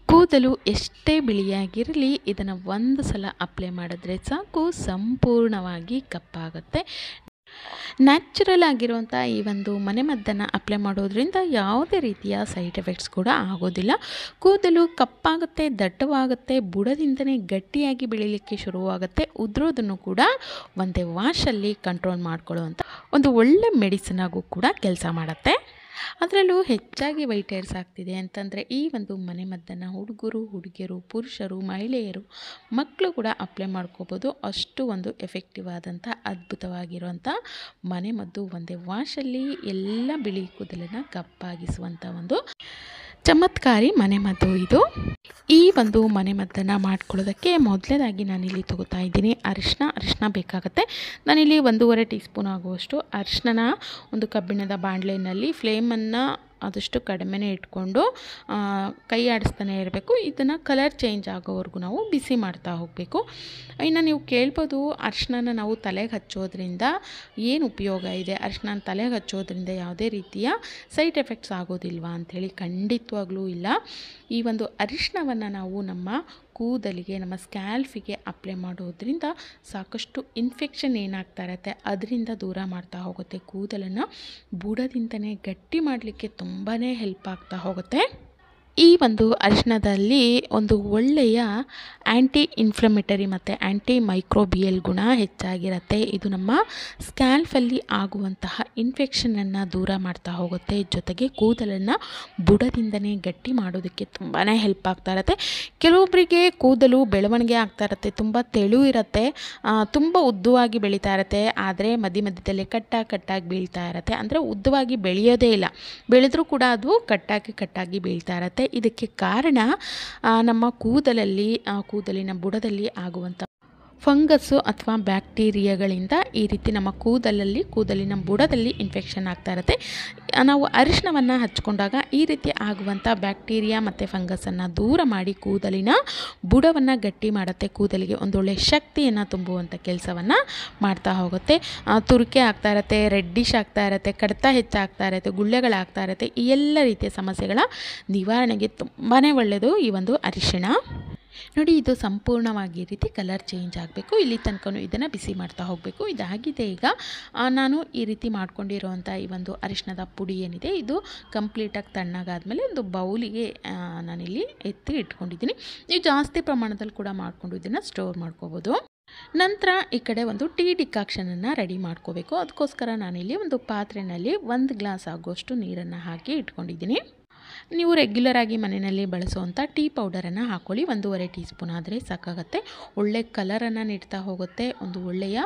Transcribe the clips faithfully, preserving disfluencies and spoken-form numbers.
ಕೂದಲು ಎಷ್ಟೇ ಬಿಳಿಯಾಗಿರಲಿ ಇದನ್ನು ಒಂದು ಸಲ ಅಪ್ಲೈ ಮಾಡಿದ್ರೆ ಸಾಕು, ಸಂಪೂರ್ಣವಾಗಿ ಕಪ್ಪಾಗುತ್ತೆ. ನ್ಯಾಚುರಲ್ ಆಗಿರುವಂಥ ಈ ಒಂದು ಮನೆಮದ್ದನ್ನು ಅಪ್ಲೈ ಮಾಡೋದ್ರಿಂದ ಯಾವುದೇ ರೀತಿಯ ಸೈಡ್ ಎಫೆಕ್ಟ್ಸ್ ಕೂಡ ಆಗೋದಿಲ್ಲ. ಕೂದಲು ಕಪ್ಪಾಗುತ್ತೆ, ದಟ್ಟವಾಗುತ್ತೆ, ಬುಡದಿಂದನೇ ಗಟ್ಟಿಯಾಗಿ ಬೆಳೀಲಿಕ್ಕೆ ಶುರುವಾಗುತ್ತೆ. ಉದುರೋದನ್ನು ಕೂಡ ಒಂದೇ ವಾಶಲ್ಲಿ ಕಂಟ್ರೋಲ್ ಮಾಡ್ಕೊಳ್ಳುವಂಥ ಒಂದು ಒಳ್ಳೆ ಮೆಡಿಸಿನ್ ಆಗು ಕೂಡ ಕೆಲಸ ಮಾಡುತ್ತೆ. ಅದರಲ್ಲೂ ಹೆಚ್ಚಾಗಿ ವೈಟ್ ಹೇರ್ಸ್ ಆಗ್ತಿದೆ ಅಂತಂದರೆ ಈ ಒಂದು ಮನೆಮದ್ದನ್ನು ಹುಡುಗರು, ಹುಡುಗಿಯರು, ಪುರುಷರು, ಮಹಿಳೆಯರು, ಮಕ್ಕಳು ಕೂಡ ಅಪ್ಲೈ ಮಾಡ್ಕೋಬೋದು. ಅಷ್ಟು ಒಂದು ಎಫೆಕ್ಟಿವ್ ಆದಂಥ ಅದ್ಭುತವಾಗಿರುವಂಥ ಮನೆಮದ್ದು ಒಂದೇ ವಾಶಲ್ಲಿ ಎಲ್ಲ ಬಿಳಿ ಕೂದಲನ್ನು ಕಪ್ಪಾಗಿಸುವಂಥ ಒಂದು ಚಮತ್ಕಾರಿ ಮನೆಮದ್ದು ಇದು. ಈ ಒಂದು ಮನೆಮದ್ದನ್ನು ಮಾಡ್ಕೊಳ್ಳೋದಕ್ಕೆ ಮೊದಲನೇದಾಗಿ ನಾನಿಲ್ಲಿ ತಗೋತಾ ಇದ್ದೀನಿ ಅರಿಶಿನ. ಅರಿಶಿನ ಬೇಕಾಗುತ್ತೆ. ನಾನಿಲ್ಲಿ ಒಂದೂವರೆ ಟೀ ಸ್ಪೂನ್ ಆಗುವಷ್ಟು ಅರಿಶಿನ ಒಂದು ಕಬ್ಬಿಣದ ಬಾಣಲೆಯಲ್ಲಿ ಫ್ಲೇಮನ್ನು ಆದಷ್ಟು ಕಡಿಮೆನೇ ಇಟ್ಕೊಂಡು ಕೈ ಆಡಿಸ್ತಾನೆ ಇರಬೇಕು. ಇದನ್ನು ಕಲರ್ ಚೇಂಜ್ ಆಗೋವರೆಗೂ ನಾವು ಬಿಸಿ ಮಾಡ್ತಾ ಹೋಗಬೇಕು. ಇನ್ನು ನೀವು ಕೇಳ್ಬೋದು, ಅರಿಶಿನ ನಾವು ತಲೆಗೆ ಹಚ್ಚೋದ್ರಿಂದ ಏನು ಉಪಯೋಗ ಇದೆ, ಅರಿಶಿನ ತಲೆಗೆ ಹಚ್ಚೋದ್ರಿಂದ ಯಾವುದೇ ರೀತಿಯ ಸೈಡ್ ಎಫೆಕ್ಟ್ಸ್ ಆಗೋದಿಲ್ವಾ ಅಂಥೇಳಿ. ಖಂಡಿತವಾಗ್ಲೂ ಇಲ್ಲ. ಈ ಒಂದು ಅರಿಶಿನವನ್ನು ನಾವು ನಮ್ಮ ಕೂದಲಿಗೆ, ನಮ್ಮ ಸ್ಕ್ಯಾಲ್ಫಿಗೆ ಅಪ್ಲೈ ಮಾಡೋದ್ರಿಂದ ಸಾಕಷ್ಟು ಇನ್ಫೆಕ್ಷನ್ ಏನಾಗ್ತಾ ಇರುತ್ತೆ ಅದರಿಂದ ದೂರ ಮಾಡ್ತಾ ಹೋಗುತ್ತೆ. ಕೂದಲನ್ನು ಬುಡದಿಂದನೇ ಗಟ್ಟಿ ಮಾಡಲಿಕ್ಕೆ ತುಂಬಾ ಹೆಲ್ಪ್ ಆಗ್ತಾ ಹೋಗುತ್ತೆ. ಈ ಒಂದು ಅರಿಶಿನದಲ್ಲಿ ಒಂದು ಒಳ್ಳೆಯ ಆ್ಯಂಟಿ ಇನ್ಫ್ಲಮೇಟರಿ ಮತ್ತು ಆ್ಯಂಟಿ ಮೈಕ್ರೋಬಿಯಲ್ ಗುಣ ಹೆಚ್ಚಾಗಿರುತ್ತೆ. ಇದು ನಮ್ಮ ಸ್ಕ್ಯಾಲ್ಫಲ್ಲಿ ಆಗುವಂತಹ ಇನ್ಫೆಕ್ಷನನ್ನು ದೂರ ಮಾಡ್ತಾ ಹೋಗುತ್ತೆ. ಜೊತೆಗೆ ಕೂದಲನ್ನು ಬುಡದಿಂದನೇ ಗಟ್ಟಿ ಮಾಡೋದಕ್ಕೆ ತುಂಬಾ ಹೆಲ್ಪ್ ಆಗ್ತಾ ಇರುತ್ತೆ. ಕೆಲವೊಬ್ಬರಿಗೆ ಕೂದಲು ಬೆಳವಣಿಗೆ ಆಗ್ತಾ ಇರುತ್ತೆ, ತುಂಬ ತೆಳು ಇರುತ್ತೆ, ತುಂಬ ಉದ್ದವಾಗಿ ಬೆಳೀತಾ ಇರುತ್ತೆ. ಆದರೆ ಮಧ್ಯ ಮಧ್ಯದಲ್ಲಿ ಕಟ್ಟಾಗಿ ಕಟ್ಟಾಗಿ ಬೀಳ್ತಾ ಇರುತ್ತೆ. ಅಂದರೆ ಉದ್ದವಾಗಿ ಬೆಳೆಯೋದೇ ಇಲ್ಲ, ಬೆಳೆದರೂ ಕೂಡ ಅದು ಕಟ್ಟಾಗಿ ಕಟ್ಟಾಗಿ ಬೀಳ್ತಾ ಇರುತ್ತೆ. ಇದಕ್ಕೆ ಕಾರಣ ನಮ್ಮ ಕೂದಲಲ್ಲಿ ಕೂದಲಿನ ಬುಡದಲ್ಲಿ ಆಗುವಂಥ ಫಂಗಸ್ಸು ಅಥವಾ ಬ್ಯಾಕ್ಟೀರಿಯಾಗಳಿಂದ ಈ ರೀತಿ ನಮ್ಮ ಕೂದಲಲ್ಲಿ ಕೂದಲಿನ ಬುಡದಲ್ಲಿ ಇನ್ಫೆಕ್ಷನ್ ಆಗ್ತಾ ಇರುತ್ತೆ. ನಾವು ಅರಿಶಿನವನ್ನು ಹಚ್ಕೊಂಡಾಗ ಈ ರೀತಿ ಆಗುವಂಥ ಬ್ಯಾಕ್ಟೀರಿಯಾ ಮತ್ತು ಫಂಗಸನ್ನು ದೂರ ಮಾಡಿ ಕೂದಲಿನ ಬುಡವನ್ನು ಗಟ್ಟಿ ಮಾಡುತ್ತೆ. ಕೂದಲಿಗೆ ಒಂದೊಳ್ಳೆ ಶಕ್ತಿಯನ್ನು ತುಂಬುವಂಥ ಕೆಲಸವನ್ನು ಮಾಡ್ತಾ ಹೋಗುತ್ತೆ. ತುರಿಕೆ ಆಗ್ತಾ ಇರುತ್ತೆ, ರೆಡ್ಡಿಶ್ ಆಗ್ತಾ ಇರುತ್ತೆ, ಕಡಿತ ಹೆಚ್ಚಾಗ್ತಾ ಇರುತ್ತೆ, ಗುಳ್ಳೆಗಳಾಗ್ತಾ ಇರುತ್ತೆ. ಈ ಎಲ್ಲ ರೀತಿಯ ಸಮಸ್ಯೆಗಳ ನಿವಾರಣೆಗೆ ತುಂಬಾ ಒಳ್ಳೆಯದು ಈ ಒಂದು ಅರಿಶಿಣ. ನೋಡಿ, ಇದು ಸಂಪೂರ್ಣವಾಗಿ ಈ ರೀತಿ ಕಲರ್ ಚೇಂಜ್ ಆಗಬೇಕು. ಇಲ್ಲಿ ತನಕ ಇದನ್ನು ಬಿಸಿ ಮಾಡ್ತಾ ಹೋಗಬೇಕು. ಇದಾಗಿದೆ. ಈಗ ನಾನು ಈ ರೀತಿ ಮಾಡ್ಕೊಂಡಿರೋವಂಥ ಈ ಒಂದು ಅರಿಶಿಣದ ಪುಡಿ ಏನಿದೆ ಇದು ಕಂಪ್ಲೀಟಾಗಿ ತಣ್ಣಗಾದ್ಮೇಲೆ ಒಂದು ಬೌಲಿಗೆ ನಾನಿಲ್ಲಿ ಎತ್ತಿ ಇಟ್ಕೊಂಡಿದ್ದೀನಿ. ನೀವು ಜಾಸ್ತಿ ಪ್ರಮಾಣದಲ್ಲಿ ಕೂಡ ಮಾಡ್ಕೊಂಡು ಇದನ್ನು ಸ್ಟೋರ್ ಮಾಡ್ಕೋಬೋದು. ನಂತರ ಈ ಕಡೆ ಒಂದು ಟೀ ಡಿಕಾಕ್ಷನನ್ನು ರೆಡಿ ಮಾಡ್ಕೋಬೇಕು. ಅದಕ್ಕೋಸ್ಕರ ನಾನಿಲ್ಲಿ ಒಂದು ಪಾತ್ರೆಯಲ್ಲಿ ಒಂದು ಗ್ಲಾಸ್ ಆಗುವಷ್ಟು ನೀರನ್ನು ಹಾಕಿ ಇಟ್ಕೊಂಡಿದ್ದೀನಿ. ನೀವು ರೆಗ್ಯುಲರ್ ಆಗಿ ಮನೆಯಲ್ಲಿ ಬಳಸುವಂಥ ಟೀ ಪೌಡರನ್ನು ಹಾಕ್ಕೊಳ್ಳಿ. ಒಂದೂವರೆ ಟೀ ಸ್ಪೂನ್ ಆದರೆ ಸಾಕಾಗುತ್ತೆ. ಒಳ್ಳೆ ಕಲರನ್ನು ನೀಡ್ತಾ ಹೋಗುತ್ತೆ. ಒಂದು ಒಳ್ಳೆಯ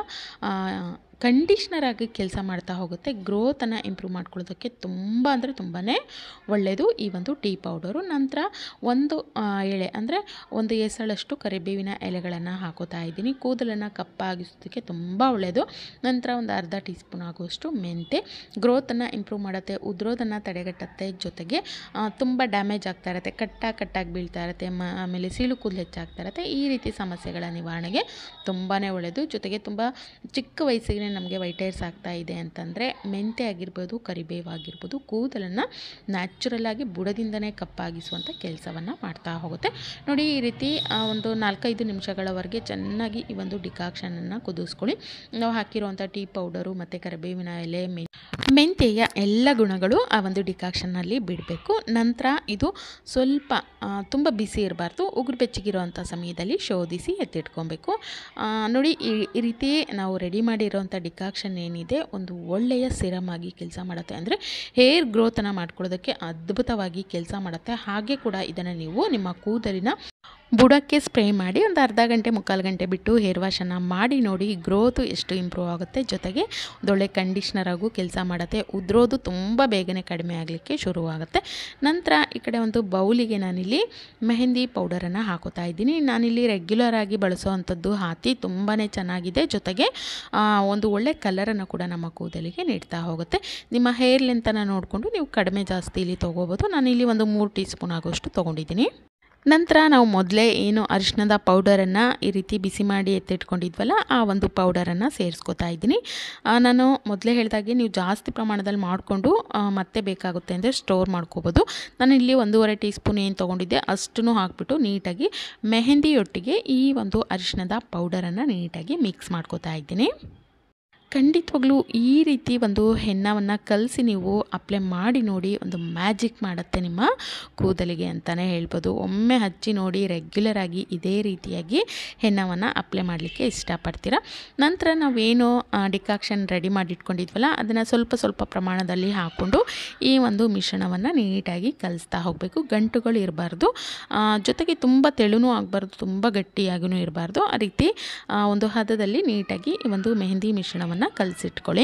ಕಂಡೀಷ್ನರ್ ಆಗಿ ಕೆಲಸ ಮಾಡ್ತಾ ಹೋಗುತ್ತೆ. ಗ್ರೋತನ್ನು ಇಂಪ್ರೂವ್ ಮಾಡ್ಕೊಳ್ಳೋದಕ್ಕೆ ತುಂಬ ಅಂದರೆ ತುಂಬಾ ಒಳ್ಳೆಯದು ಈ ಒಂದು ಟೀ ಪೌಡರು. ನಂತರ ಒಂದು ಎಳೆ ಅಂದರೆ ಒಂದು ಎಸಳಷ್ಟು ಕರಿಬೇವಿನ ಎಲೆಗಳನ್ನು ಹಾಕೋತಾ ಇದ್ದೀನಿ. ಕೂದಲನ್ನು ಕಪ್ಪಾಗಿಸೋದಕ್ಕೆ ತುಂಬ ಒಳ್ಳೆಯದು. ನಂತರ ಒಂದು ಅರ್ಧ ಟೀ ಸ್ಪೂನ್ ಆಗುವಷ್ಟು ಮೆಂತೆ. ಗ್ರೋತನ್ನು ಇಂಪ್ರೂವ್ ಮಾಡುತ್ತೆ, ಉದುರೋದನ್ನು ತಡೆಗಟ್ಟುತ್ತೆ. ಜೊತೆಗೆ ತುಂಬ ಡ್ಯಾಮೇಜ್ ಆಗ್ತಾ ಇರುತ್ತೆ, ಕಟ್ಟ ಕಟ್ಟಾಗಿ ಬೀಳ್ತಾ ಇರುತ್ತೆ, ಮ ಆಮೇಲೆ ಸೀಳು ಕೂದಲು ಹೆಚ್ಚಾಗ್ತಾ ಇರುತ್ತೆ. ಈ ರೀತಿ ಸಮಸ್ಯೆಗಳ ನಿವಾರಣೆಗೆ ತುಂಬಾ ಒಳ್ಳೆಯದು. ಜೊತೆಗೆ ತುಂಬ ಚಿಕ್ಕ ವಯಸ್ಸಿಗೆ ನಮಗೆ ವೈಟ್ ಹೇರ್ಸ್ ಆಗ್ತಾ ಇದೆ ಅಂತಂದರೆ ಮೆಂತೆ ಆಗಿರ್ಬೋದು, ಕರಿಬೇವು ಆಗಿರ್ಬೋದು ಕೂದಲನ್ನು ನ್ಯಾಚುರಲ್ ಆಗಿ ಬುಡದಿಂದನೇ ಕಪ್ಪಾಗಿಸುವಂಥ ಕೆಲಸವನ್ನು ಮಾಡ್ತಾ ಹೋಗುತ್ತೆ. ನೋಡಿ, ಈ ರೀತಿ ಒಂದು ನಾಲ್ಕೈದು ನಿಮಿಷಗಳವರೆಗೆ ಚೆನ್ನಾಗಿ ಈ ಒಂದು ಡಿಕಾಕ್ಷನನ್ನು ಕುದಿಸ್ಕೊಳ್ಳಿ. ನಾವು ಹಾಕಿರುವಂಥ ಟೀ ಪೌಡರು ಮತ್ತು ಕರಿಬೇವಿನ ಎಲೆ, ಮೆ ಮೆಂತೆಯ ಎಲ್ಲ ಗುಣಗಳು ಆ ಒಂದು ಡಿಕಾಕ್ಷನ್ನಲ್ಲಿ ಬಿಡಬೇಕು. ನಂತರ ಇದು ಸ್ವಲ್ಪ ತುಂಬ ಬಿಸಿ ಇರಬಾರ್ದು, ಉಗುರು ಬೆಚ್ಚಗಿರುವಂಥ ಸಮಯದಲ್ಲಿ ಶೋಧಿಸಿ ಎತ್ತಿಟ್ಕೊಬೇಕು. ನೋಡಿ, ಈ ರೀತಿ ನಾವು ರೆಡಿ ಮಾಡಿರೋವಂಥ ಡಿಕಾಕ್ಷನ್ ಏನಿದೆ ಒಂದು ಒಳ್ಳೆಯ ಸಿರಮ್ ಆಗಿ ಕೆಲಸ ಮಾಡುತ್ತೆ. ಅಂದರೆ ಹೇರ್ ಗ್ರೋತನ್ನು ಮಾಡ್ಕೊಳ್ಳೋದಕ್ಕೆ ಅದ್ಭುತವಾಗಿ ಕೆಲಸ ಮಾಡುತ್ತೆ. ಹಾಗೆ ಕೂಡ ಇದನ್ನು ನೀವು ನಿಮ್ಮ ಕೂದಲಿನ ಬುಡಕ್ಕೆ ಸ್ಪ್ರೇ ಮಾಡಿ ಒಂದು ಅರ್ಧ ಗಂಟೆ ಮುಕ್ಕಾಲು ಗಂಟೆ ಬಿಟ್ಟು ಹೇರ್ ವಾಶನ್ನು ಮಾಡಿ ನೋಡಿ. ಗ್ರೋತು ಎಷ್ಟು ಇಂಪ್ರೂವ್ ಆಗುತ್ತೆ. ಜೊತೆಗೆ ಒಂದೊಳ್ಳೆ ಕಂಡೀಷ್ನರ್ ಆಗು ಕೆಲಸ ಮಾಡುತ್ತೆ. ಉದುರೋದು ತುಂಬ ಬೇಗನೆ ಕಡಿಮೆ ಆಗಲಿಕ್ಕೆ ಶುರುವಾಗುತ್ತೆ. ನಂತರ ಈ ಕಡೆ ಒಂದು ಬೌಲಿಗೆ ನಾನಿಲ್ಲಿ ಮೆಹಂದಿ ಪೌಡರನ್ನು ಹಾಕೋತಾ ಇದ್ದೀನಿ. ನಾನಿಲ್ಲಿ ರೆಗ್ಯುಲರ್ ಆಗಿ ಬಳಸೋವಂಥದ್ದು ಹಾಕಿ ತುಂಬಾ ಚೆನ್ನಾಗಿದೆ. ಜೊತೆಗೆ ಒಂದು ಒಳ್ಳೆ ಕಲರನ್ನು ಕೂಡ ನಮ್ಮ ಕೂದಲಿಗೆ ನೀಡ್ತಾ ಹೋಗುತ್ತೆ. ನಿಮ್ಮ ಹೇರ್ ಲೆಂತನ್ನು ನೋಡಿಕೊಂಡು ನೀವು ಕಡಿಮೆ ಜಾಸ್ತಿ ಇಲ್ಲಿ ತೊಗೋಬೋದು. ನಾನಿಲ್ಲಿ ಒಂದು ಮೂರು ಟೀ ಸ್ಪೂನ್ ಆಗೋಷ್ಟು ತೊಗೊಂಡಿದ್ದೀನಿ. ನಂತರ ನಾವು ಮೊದಲೇ ಏನು ಅರಿಶಿಣದ ಪೌಡರನ್ನು ಈ ರೀತಿ ಬಿಸಿ ಮಾಡಿ ಎತ್ತಿಟ್ಕೊಂಡಿದ್ವಲ್ಲ ಆ ಒಂದು ಪೌಡರನ್ನು ಸೇರಿಸ್ಕೊತಾ ಇದ್ದೀನಿ. ನಾನು ಮೊದಲೇ ಹೇಳಿದಾಗೆ ನೀವು ಜಾಸ್ತಿ ಪ್ರಮಾಣದಲ್ಲಿ ಮಾಡಿಕೊಂಡು ಮತ್ತೆ ಬೇಕಾಗುತ್ತೆ ಅಂದರೆ ಸ್ಟೋರ್ ಮಾಡ್ಕೋಬೋದು. ನಾನು ಇಲ್ಲಿ ಒಂದೂವರೆ ಟೀ ಸ್ಪೂನ್ ಏನು ತೊಗೊಂಡಿದ್ದೆ ಅಷ್ಟನ್ನು ಹಾಕಿಬಿಟ್ಟು ನೀಟಾಗಿ ಮೆಹಂದಿಯೊಟ್ಟಿಗೆ ಈ ಒಂದು ಅರಿಶಿಣದ ಪೌಡರನ್ನು ನೀಟಾಗಿ ಮಿಕ್ಸ್ ಮಾಡ್ಕೋತಾ ಇದ್ದೀನಿ. ಖಂಡಿತವಾಗ್ಲೂ ಈ ರೀತಿ ಒಂದು ಹೆನ್ನವನ್ನು ಕಲಸಿ ನೀವು ಅಪ್ಲೈ ಮಾಡಿ ನೋಡಿ, ಒಂದು ಮ್ಯಾಜಿಕ್ ಮಾಡುತ್ತೆ ನಿಮ್ಮ ಕೂದಲಿಗೆ ಅಂತಲೇ ಹೇಳ್ಬೋದು. ಒಮ್ಮೆ ಹಚ್ಚಿ ನೋಡಿ, ರೆಗ್ಯುಲರಾಗಿ ಇದೇ ರೀತಿಯಾಗಿ ಹೆನ್ನವನ್ನು ಅಪ್ಲೈ ಮಾಡಲಿಕ್ಕೆ ಇಷ್ಟಪಡ್ತೀರಾ. ನಂತರ ನಾವೇನು ಡಿಕಾಕ್ಷನ್ ರೆಡಿ ಮಾಡಿ ಇಟ್ಕೊಂಡಿದ್ವಲ್ಲ ಅದನ್ನು ಸ್ವಲ್ಪ ಸ್ವಲ್ಪ ಪ್ರಮಾಣದಲ್ಲಿ ಹಾಕ್ಕೊಂಡು ಈ ಒಂದು ಮಿಶ್ರಣವನ್ನು ನೀಟಾಗಿ ಕಲಿಸ್ತಾ ಹೋಗಬೇಕು. ಗಂಟುಗಳು ಇರಬಾರ್ದು, ಜೊತೆಗೆ ತುಂಬ ತೆಳುನೂ ಆಗಬಾರ್ದು, ತುಂಬ ಗಟ್ಟಿಯಾಗೂ ಇರಬಾರ್ದು. ಆ ರೀತಿ ಒಂದು ಹದದಲ್ಲಿ ನೀಟಾಗಿ ಈ ಒಂದು ಮೆಹಂದಿ ಮಿಶ್ರಣವನ್ನು ಕಲಸಿಟ್ಕೊಳ್ಳಿ.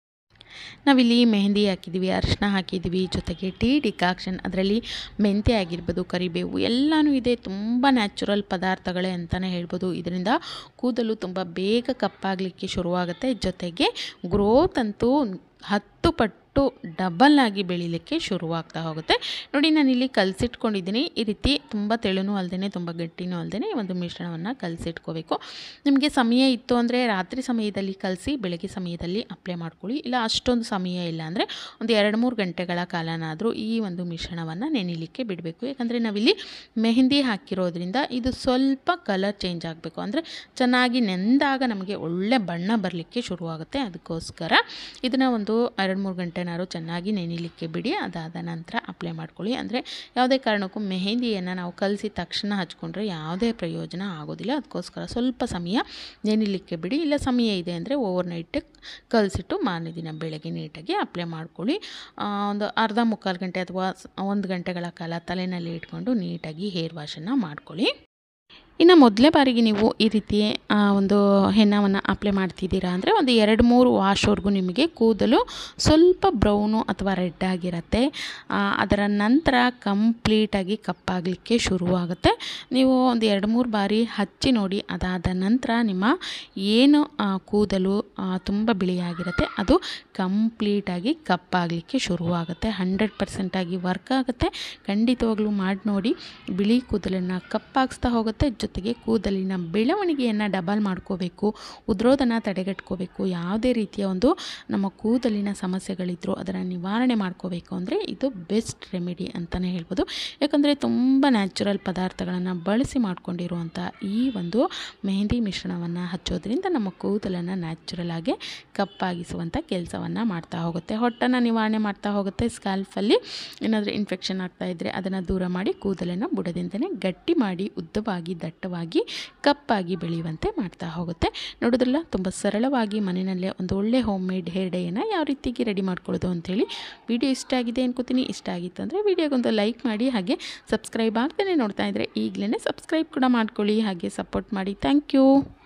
ನಾವಿಲ್ಲಿ ಮೆಹಂದಿ ಹಾಕಿದ್ದೀವಿ, ಅರಿಶಿನ ಹಾಕಿದ್ದೀವಿ, ಜೊತೆಗೆ ಟೀ ಡಿಕಾಕ್ಷನ್, ಅದರಲ್ಲಿ ಮೆಂತ್ಯ ಆಗಿರ್ಬೋದು, ಕರಿಬೇವು ಎಲ್ಲನೂ ಇದೆ. ತುಂಬ ನ್ಯಾಚುರಲ್ ಪದಾರ್ಥಗಳೇ ಅಂತಲೇ ಹೇಳ್ಬೋದು. ಇದರಿಂದ ಕೂದಲು ತುಂಬ ಬೇಗ ಕಪ್ಪಾಗಲಿಕ್ಕೆ ಶುರುವಾಗುತ್ತೆ. ಜೊತೆಗೆ ಗ್ರೋತ್ ಅಂತೂ ಹತ್ತು ಪಟ್ಟು ಡಬಲ್ ಆಗಿ ಬೆಳೀಲಿಕ್ಕೆ ಶುರುವಾಗ್ತಾ ಹೋಗುತ್ತೆ. ನೋಡಿ, ನಾನಿಲ್ಲಿ ಕಲಸಿಟ್ಕೊಂಡಿದ್ದೀನಿ. ಈ ರೀತಿ ತುಂಬ ತೆಳುನೂ ಅಲ್ಲದೇ ತುಂಬ ಗಟ್ಟಿನೂ ಅಲ್ಲದೇ ಒಂದು ಮಿಶ್ರಣವನ್ನು ಕಲಸಿಟ್ಕೋಬೇಕು. ನಿಮಗೆ ಸಮಯ ಇತ್ತು ಅಂದರೆ ರಾತ್ರಿ ಸಮಯದಲ್ಲಿ ಕಲಸಿ ಬೆಳಗ್ಗೆ ಸಮಯದಲ್ಲಿ ಅಪ್ಲೈ ಮಾಡ್ಕೊಳ್ಳಿ. ಇಲ್ಲ ಅಷ್ಟೊಂದು ಸಮಯ ಇಲ್ಲ ಅಂದರೆ ಒಂದು ಎರಡು ಮೂರು ಗಂಟೆಗಳ ಕಾಲನಾದರೂ ಈ ಒಂದು ಮಿಶ್ರಣವನ್ನು ನೆನೆಯಲಿಕ್ಕೆ ಬಿಡಬೇಕು. ಯಾಕಂದರೆ ನಾವಿಲ್ಲಿ ಮೆಹಂದಿ ಹಾಕಿರೋದ್ರಿಂದ ಇದು ಸ್ವಲ್ಪ ಕಲರ್ ಚೇಂಜ್ ಆಗಬೇಕು. ಅಂದರೆ ಚೆನ್ನಾಗಿ ನೆಂದಾಗ ನಮಗೆ ಒಳ್ಳೆ ಬಣ್ಣ ಬರಲಿಕ್ಕೆ ಶುರುವಾಗುತ್ತೆ. ಅದಕ್ಕೋಸ್ಕರ ಇದನ್ನು ಒಂದು ಎರಡು ಮೂರು ಗಂಟೆನಾರು ಚೆನ್ನಾಗಿ ನೆನೆಯಲಿಕ್ಕೆ ಬಿಡಿ. ಅದಾದ ನಂತರ ಅಪ್ಲೈ ಮಾಡ್ಕೊಳ್ಳಿ. ಅಂದರೆ ಯಾವುದೇ ಕಾರಣಕ್ಕೂ ಮೆಹಂದಿಯನ್ನು ನಾವು ಕಲಸಿದ ತಕ್ಷಣ ಹಚ್ಕೊಂಡ್ರೆ ಯಾವುದೇ ಪ್ರಯೋಜನ ಆಗೋದಿಲ್ಲ. ಅದಕ್ಕೋಸ್ಕರ ಸ್ವಲ್ಪ ಸಮಯ ನೆನೆಯಲಿಕ್ಕೆ ಬಿಡಿ. ಇಲ್ಲ ಸಮಯ ಇದೆ ಅಂದರೆ ಓವರ್ ನೈಟ್ ಕಲಸಿಟ್ಟು ಮಾರನೇ ದಿನ ಬೆಳಗ್ಗೆ ನೀಟಾಗಿ ಅಪ್ಲೈ ಮಾಡ್ಕೊಳ್ಳಿ. ಒಂದು ಅರ್ಧ ಮುಕ್ಕಾಲು ಗಂಟೆ ಅಥವಾ ಒಂದು ಗಂಟೆಗಳ ಕಾಲ ತಲೆಯಲ್ಲಿ ಇಟ್ಕೊಂಡು ನೀಟಾಗಿ ಹೇರ್ ವಾಶನ್ನು ಮಾಡ್ಕೊಳ್ಳಿ. ಇನ್ನು ಮೊದಲೇ ಬಾರಿಗೆ ನೀವು ಈ ರೀತಿ ಒಂದು ಹೆನ್ನವನ್ನು ಅಪ್ಲೈ ಮಾಡ್ತಿದ್ದೀರಾ ಅಂದರೆ ಒಂದು ಎರಡು ಮೂರು ವಾಶ್ವರೆಗೂ ನಿಮಗೆ ಕೂದಲು ಸ್ವಲ್ಪ ಬ್ರೌನು ಅಥವಾ ರೆಡ್ ಆಗಿರುತ್ತೆ. ಅದರ ನಂತರ ಕಂಪ್ಲೀಟಾಗಿ ಕಪ್ಪಾಗಲಿಕ್ಕೆ ಶುರುವಾಗುತ್ತೆ. ನೀವು ಒಂದು ಎರಡು ಮೂರು ಬಾರಿ ಹಚ್ಚಿ ನೋಡಿ. ಅದಾದ ನಂತರ ನಿಮ್ಮ ಏನು ಕೂದಲು ತುಂಬ ಬಿಳಿಯಾಗಿರುತ್ತೆ ಅದು ಕಂಪ್ಲೀಟಾಗಿ ಕಪ್ಪಾಗಲಿಕ್ಕೆ ಶುರುವಾಗುತ್ತೆ. ಹಂಡ್ರೆಡ್ ಪರ್ಸೆಂಟಾಗಿ ವರ್ಕ್ ಆಗುತ್ತೆ. ಖಂಡಿತವಾಗ್ಲೂ ಮಾಡಿ ನೋಡಿ. ಬಿಳಿ ಕೂದಲನ್ನು ಕಪ್ಪಾಗಿಸ್ತಾ ಹೋಗುತ್ತೆ. ಜೊತೆಗೆ ಕೂದಲಿನ ಬೆಳವಣಿಗೆಯನ್ನು ಡಬಲ್ ಮಾಡ್ಕೋಬೇಕು, ಉದುರೋದನ್ನು ತಡೆಗಟ್ಕೋಬೇಕು. ಯಾವುದೇ ರೀತಿಯ ಒಂದು ನಮ್ಮ ಕೂದಲಿನ ಸಮಸ್ಯೆಗಳಿದ್ರೂ ಅದನ್ನು ನಿವಾರಣೆ ಮಾಡ್ಕೋಬೇಕು ಅಂದರೆ ಇದು ಬೆಸ್ಟ್ ರೆಮಿಡಿ ಅಂತಲೇ ಹೇಳ್ಬೋದು. ಯಾಕಂದರೆ ತುಂಬ ನ್ಯಾಚುರಲ್ ಪದಾರ್ಥಗಳನ್ನು ಬಳಸಿ ಮಾಡ್ಕೊಂಡಿರುವಂಥ ಈ ಒಂದು ಮೆಹಂದಿ ಮಿಶ್ರಣವನ್ನು ಹಚ್ಚೋದ್ರಿಂದ ನಮ್ಮ ಕೂದಲನ್ನು ನ್ಯಾಚುರಲ್ ಆಗಿ ಕಪ್ಪಾಗಿಸುವಂಥ ಕೆಲಸವನ್ನು ಮಾಡ್ತಾ ಹೋಗುತ್ತೆ. ಹೊಟ್ಟನ್ನು ನಿವಾರಣೆ ಮಾಡ್ತಾ ಹೋಗುತ್ತೆ. ಸ್ಕ್ಯಾಲ್ಫಲ್ಲಿ ಏನಾದರೂ ಇನ್ಫೆಕ್ಷನ್ ಆಗ್ತಾ ಇದ್ದರೆ ಅದನ್ನು ದೂರ ಮಾಡಿ ಕೂದಲನ್ನು ಬುಡದಿಂದನೇ ಗಟ್ಟಿ ಮಾಡಿ ಉದ್ದವಾಗಿ ದಟ್ಟವಾಗಿ ಕಪ್ಪಾಗಿ ಬೆಳೆಯುವಂತೆ ಮಾಡ್ತಾ ಹೋಗುತ್ತೆ. ನೋಡೋದ್ರಲ್ಲ, ತುಂಬ ಸರಳವಾಗಿ ಮನೆಯಲ್ಲೇ ಒಂದು ಒಳ್ಳೆ ಹೋಮ್ ಮೇಡ್ ಹೇರ್ ಡೇಯನ್ನು ಯಾವ ರೀತಿಗೆ ರೆಡಿ ಮಾಡ್ಕೊಳ್ಳೋದು ಅಂಥೇಳಿ ವಿಡಿಯೋ ಇಷ್ಟ ಆಗಿದೆ ಅನ್ಕೋತೀನಿ. ಇಷ್ಟ ಆಗಿತ್ತು ಅಂದರೆ ವಿಡಿಯೋಗೊಂದು ಲೈಕ್ ಮಾಡಿ, ಹಾಗೆ ಸಬ್ಸ್ಕ್ರೈಬ್ ಆಗ್ತಾನೆ ನೋಡ್ತಾ ಇದ್ದರೆ ಈಗಲೇ ಸಬ್ಸ್ಕ್ರೈಬ್ ಕೂಡ ಮಾಡ್ಕೊಳ್ಳಿ, ಹಾಗೆ ಸಪೋರ್ಟ್ ಮಾಡಿ. Thank you.